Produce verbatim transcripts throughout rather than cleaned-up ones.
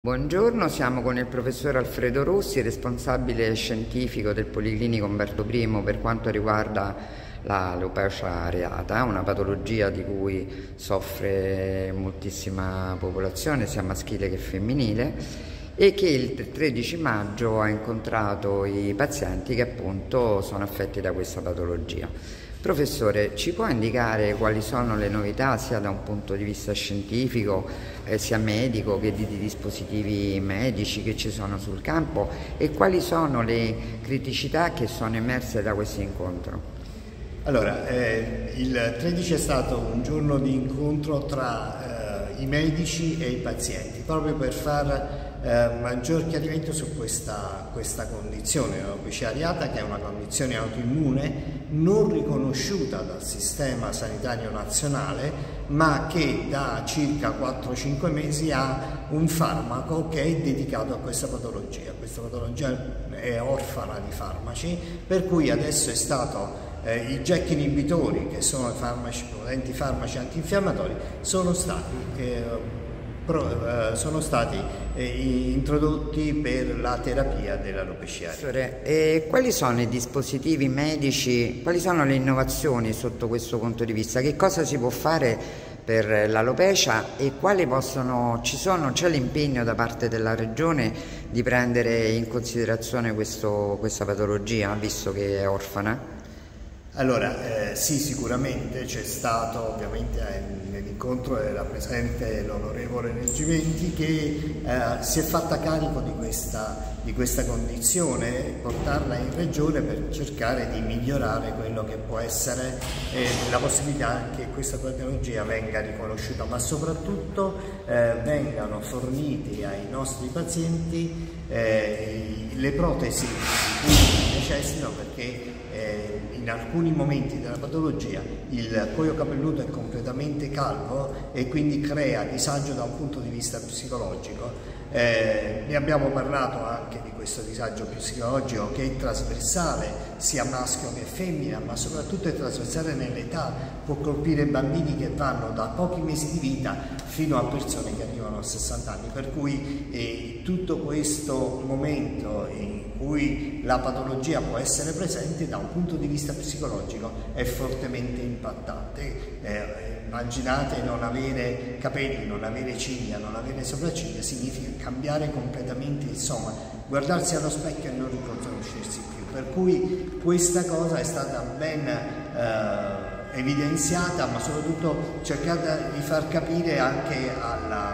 Buongiorno, siamo con il professor Alfredo Rossi, responsabile scientifico del Policlinico Umberto primo per quanto riguarda l'alopecia areata, una patologia di cui soffre moltissima popolazione, sia maschile che femminile, e che il tredici maggio ha incontrato i pazienti che appunto sono affetti da questa patologia. Professore, ci può indicare quali sono le novità sia da un punto di vista scientifico, eh, sia medico, che di, di dispositivi medici che ci sono sul campo, e quali sono le criticità che sono emerse da questo incontro? Allora, eh, il tredici è stato un giorno di incontro tra eh, i medici e i pazienti, proprio per far eh, maggior chiarimento su questa, questa condizione, l'alopecia areata, che è una condizione autoimmune non riconosciuta dal sistema sanitario nazionale, ma che da circa quattro cinque mesi ha un farmaco che è dedicato a questa patologia. Questa patologia è orfana di farmaci, per cui adesso è stato Eh, i J A K inibitori, che sono i farmaci, potenti farmaci antinfiammatori, sono stati, eh, pro, eh, sono stati eh, introdotti per la terapia dell'alopecia areata. E quali sono i dispositivi medici, quali sono le innovazioni sotto questo punto di vista? Che cosa si può fare per l'alopecia e quali possono, ci sono, c'è l'impegno da parte della Regione di prendere in considerazione questo, questa patologia, visto che è orfana? Allora, eh, sì, sicuramente c'è stato, ovviamente eh, nell'incontro era presente l'onorevole Reggimenti, che eh, si è fatta carico di questa, di questa condizione, portarla in regione per cercare di migliorare quello che può essere eh, la possibilità che questa patologia venga riconosciuta, ma soprattutto eh, vengano forniti ai nostri pazienti eh, le protesi di cui necessitano, perché eh, in alcuni momenti della patologia il cuoio capelluto è completamente calvo e quindi crea disagio da un punto di vista psicologico. Eh, ne abbiamo parlato anche di questo disagio psicologico, che è trasversale sia maschio che femmina, ma soprattutto è trasversale nell'età, può colpire bambini che vanno da pochi mesi di vita fino a persone che arrivano a sessanta anni, per cui eh, tutto questo momento in cui la patologia può essere presente da un punto di vista psicologico è fortemente impattante. Eh, immaginate non avere capelli, non avere ciglia, non avere sopracciglia, significa cambiare completamente, insomma, guardarsi allo specchio e non riconoscersi più, per cui questa cosa è stata ben eh, evidenziata, ma soprattutto cercata di far capire anche alla,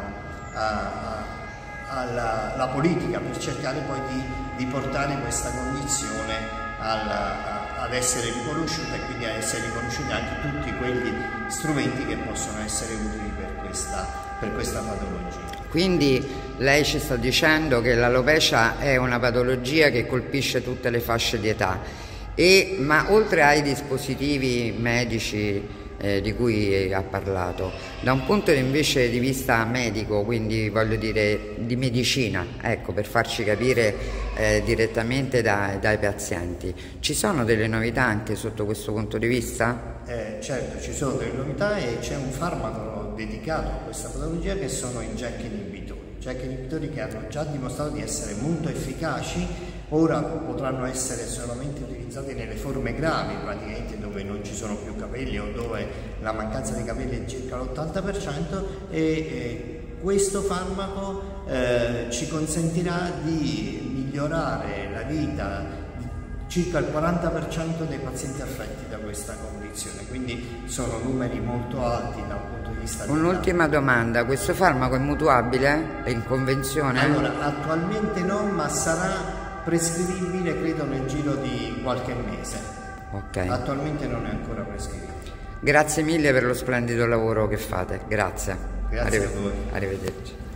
a, alla, alla politica, per cercare poi di, di portare questa condizione alla, ad essere riconosciuta, e quindi a essere riconosciuti anche tutti quegli strumenti che possono essere utili per questa, per questa patologia. Quindi lei ci sta dicendo che l'alopecia è una patologia che colpisce tutte le fasce di età, e, ma oltre ai dispositivi medici eh, di cui ha parlato, da un punto invece di vista medico, quindi voglio dire di medicina, ecco, per farci capire eh, direttamente da, dai pazienti, ci sono delle novità anche sotto questo punto di vista? Eh, certo, ci sono delle novità e c'è un farmaco dedicato a questa patologia, che sono i J A K inibitori. J A K inibitori che hanno già dimostrato di essere molto efficaci. Ora potranno essere solamente utilizzati nelle forme gravi, praticamente dove non ci sono più capelli o dove la mancanza di capelli è circa l'ottanta per cento, e eh, questo farmaco eh, ci consentirà di migliorare la vita di circa il quaranta per cento dei pazienti affetti da questa condizione, quindi sono numeri molto alti da un punto di vista. Un'ultima domanda, questo farmaco è mutuabile? È in convenzione? Allora, attualmente no, ma sarà prescrivibile credo nel giro di qualche mese. Okay. Attualmente non è ancora prescrivibile. Grazie mille per lo splendido lavoro che fate, grazie. Grazie a voi. Arrivederci.